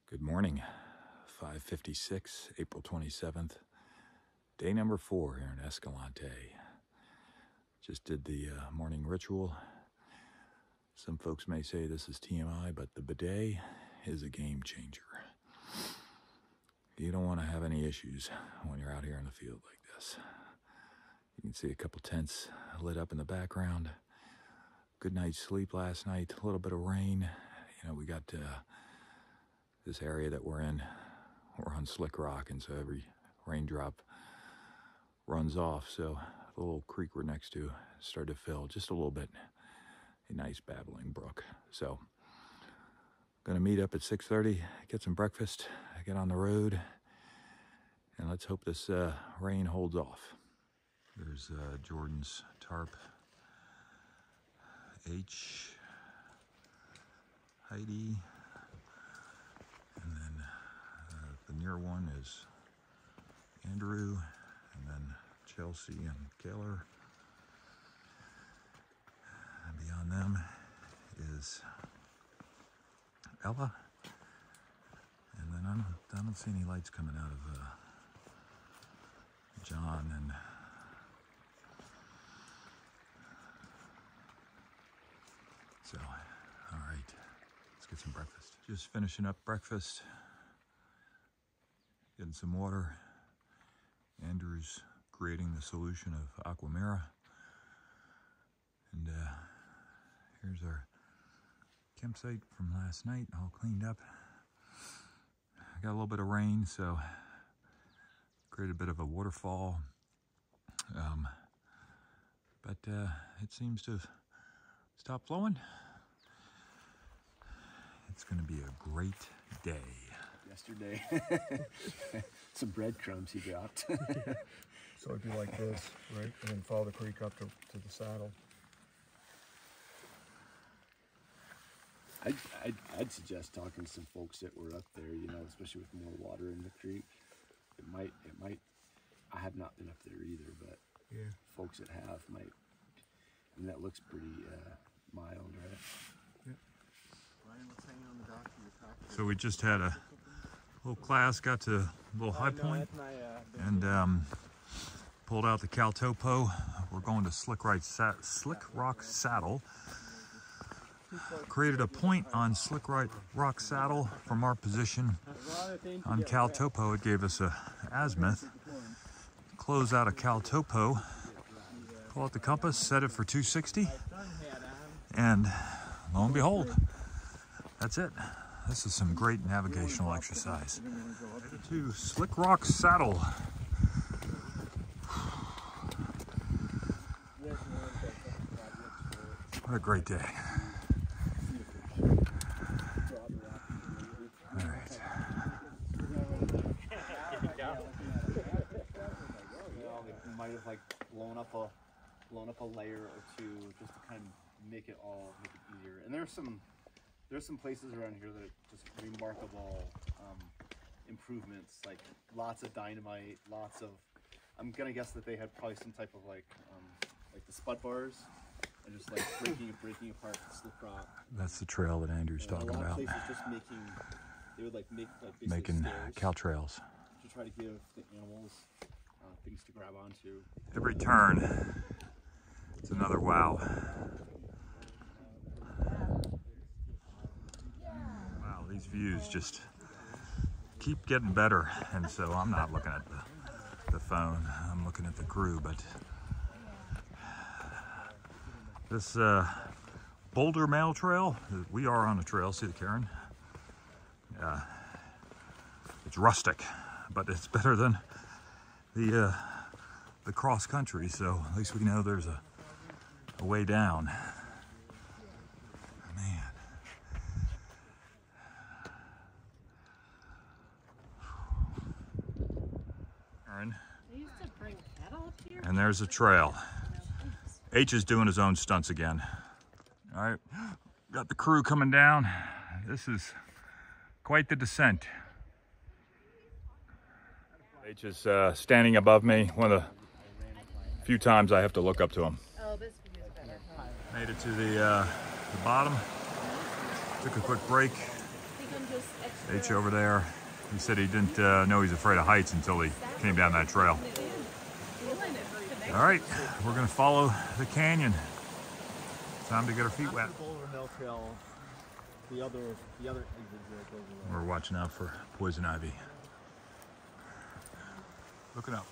Good morning, 5:56, April 27th, day number 4 here in Escalante. Just did the morning ritual. Some folks may say this is TMI, but the bidet is a game changer. You don't want to have any issues when you're out here in the field like this. You can see a couple tents lit up in the background. Good night's sleep last night, a little bit of rain. We got this area that we're in, we're on slick rock, and so every raindrop runs off. So the little creek we're next to started to fill just a little bit. A nice babbling brook. So gonna meet up at 6:30, get some breakfast, get on the road, and let's hope this rain holds off. There's Jordan's tarp. H, Heidi, and then the near one is Andrew, and then Chelsea and Kaylor. And beyond them is Ella, and then I don't see any lights coming out of John and so. All right, let's get some breakfast. Just finishing up breakfast, getting some water. Andrew's creating the solution of Aquamira. And here's our campsite from last night, all cleaned up. I got a little bit of rain, so created a bit of a waterfall. But it seems to have stopped flowing. It's going to be a great day. Yesterday, some breadcrumbs he dropped. So it'd be like this, right? And then follow the creek up to the saddle. I'd suggest talking to some folks that were up there, especially with more water in the creek. It might, I have not been up there either, but yeah, folks that have might, and that looks pretty mild, right? Yeah. Ryan, what's hanging on the dock of your tractor? So we just had a little class, got to a little high point, and pulled out the Cal Topo. We're going to Slick Rock Saddle. Created a point on Slick Rock Saddle from our position on Cal Topo. It gave us a azimuth. Close out of Cal Topo, pull out the compass, set it for 260, and lo and behold, that's it. This is some great navigational exercise. Headed to Slick Rock Saddle. What a great day. All right. We might have blown up a layer or two just to kind of make it easier. And there's some places around here that are just remarkable improvements, like lots of dynamite, I'm gonna guess that they had probably some type of like the spud bars and just breaking apart the slip rock. That's the trail that Andrew's talking about. Places just they would make making stairs cow trails to try to give the animals things to grab onto. every turn. It's another wow. Wow, these views just keep getting better, and so I'm not looking at the phone, I'm looking at the crew. But this Boulder Mail Trail, we are on a trail, see the Karen? It's rustic, but it's better than the cross country, so at least we know there's a way down. Man. They used to bring cattle up here. And there's a trail. H is doing his own stunts again. All right, got the crew coming down. This is quite the descent. H is standing above me. One of the few times I have to look up to him. Oh, this view is better. Made it to the bottom. Took a quick break. Think I'm doing H over there. He said he didn't know he's afraid of heights until he came down that trail. All right, we're gonna follow the canyon. Time to get our feet wet. The other exit here goes away. We're watching out for poison ivy. Looking up.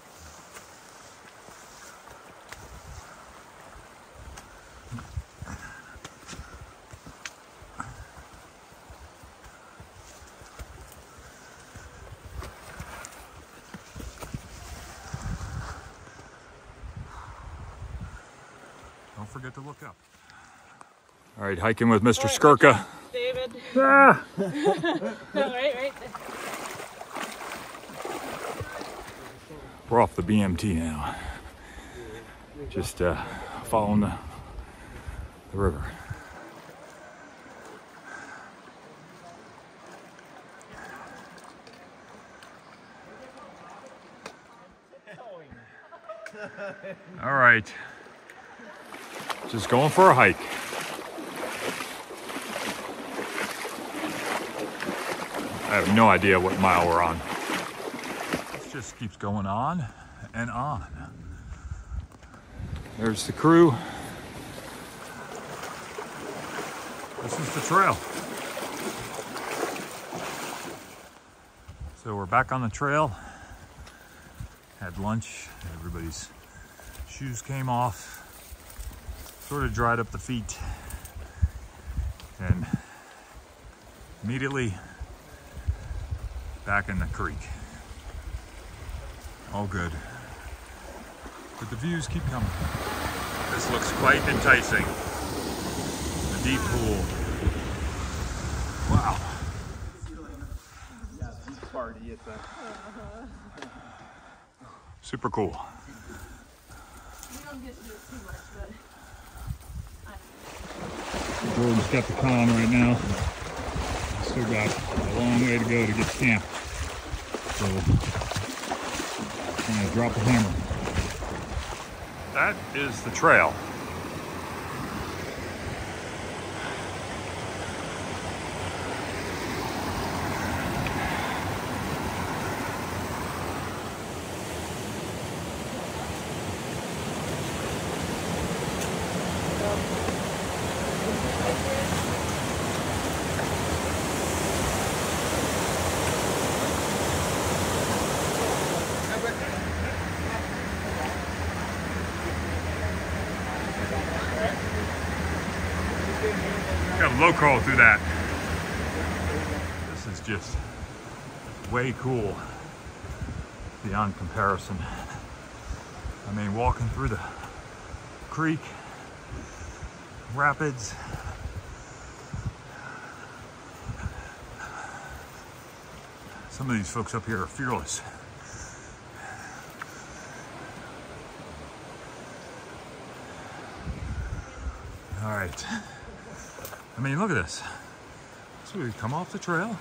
Don't forget to look up. All right, hiking with Mr. Skurka. David. Ah! No, right. We're off the BMT now. Just following the river. All right. Just going for a hike. I have no idea what mile we're on. This just keeps going on and on. There's the crew. This is the trail. So we're back on the trail. Had lunch. Everybody's shoes came off. Sort of dried up the feet. And immediately back in the creek. All good. But the views keep coming. This looks quite enticing. The deep pool. Wow. Super cool. We don't get to do it too much, but Jordan's got the con right now. Still got a long way to go to get to camp. So I'm gonna drop the hammer. That is the trail. Got a low crawl through that. This is just way cool beyond comparison. I mean, walking through the creek, rapids, some of these folks up here are fearless. All right. I mean, look at this. So we come off the trail,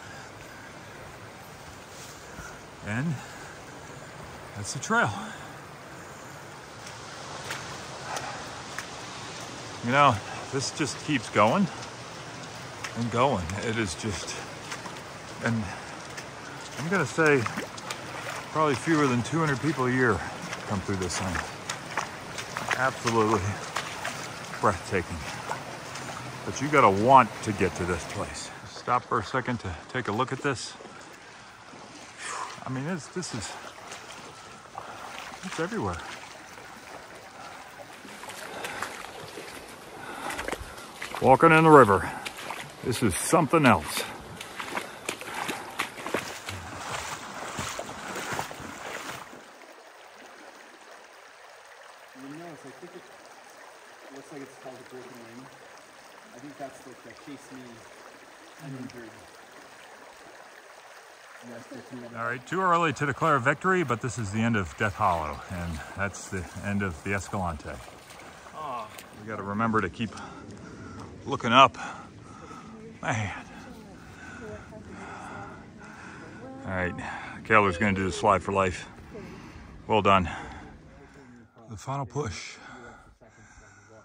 and that's the trail. You know, this just keeps going and going. It is just, and I'm gonna say probably fewer than 200 people a year come through this thing. Absolutely breathtaking. But you gotta want to get to this place. Stop for a second to take a look at this. I mean, it's everywhere. Walking in the river. This is something else. I think it looks like it's called the Broken Wing. I think that's like the Case Me uninjured. All right, too early to declare victory, but this is the end of Death Hollow, and that's the end of the Escalante. We got to remember to keep looking up. Man. All right, Kaylor's going to do the slide for life. Well done. The final push.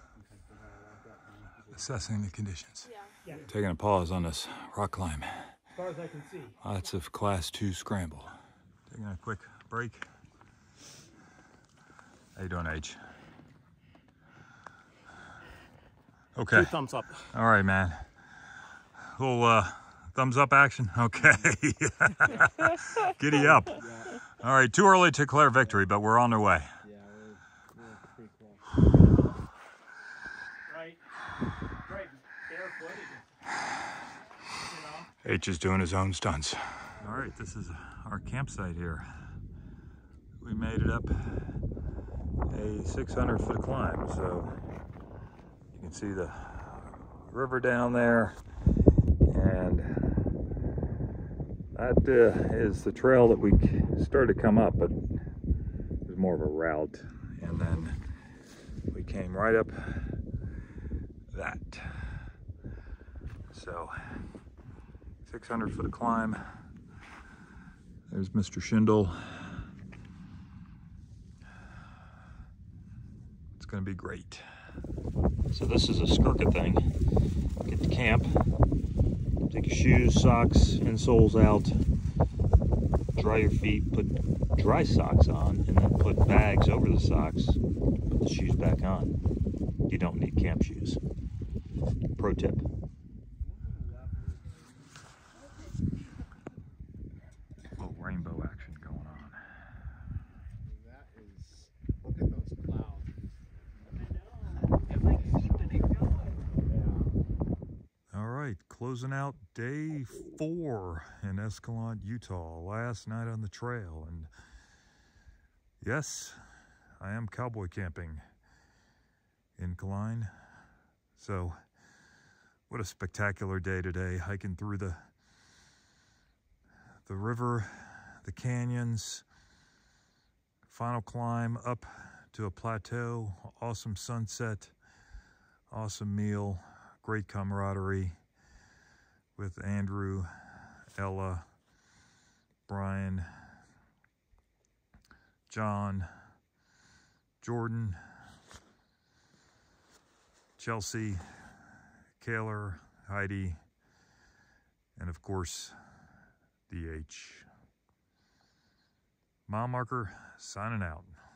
Assessing the conditions. Taking a pause on this rock climb. far as I can see. Lots of class 2 scramble. Taking a quick break. How you doing, H? Okay. 2 thumbs up. All right, man. Little thumbs up action. Okay. Giddy up. Yeah. All right, too early to declare victory, but we're on our way. Yeah, we're pretty close. Right. Right. Barefooted. H is doing his own stunts. All right, this is our campsite here. We made it up a 600-foot climb, so you can see the river down there, and that is the trail that we started to come up, but it was more of a route, and then we came right up that. So 600-foot climb. There's Mr. Schindel. It's gonna be great. So this is a Skurka thing. Get to camp, take your shoes, socks, insoles out, dry your feet, put dry socks on, and then put bags over the socks, put the shoes back on. You don't need camp shoes. Pro tip. Little rainbow action going on. That is, look at those clouds. It's like keeping it going. All right, closing out day 4 in Escalante, Utah. Last night on the trail, and yes, I am cowboy camping in Klein. So, what a spectacular day today, hiking through the river, the canyons, final climb up to a plateau, awesome sunset, awesome meal, great camaraderie with Andrew, Ella, Brian, John, Jordan, Chelsea, Kaylor, Heidi, and of course, DH. Mile marker signing out.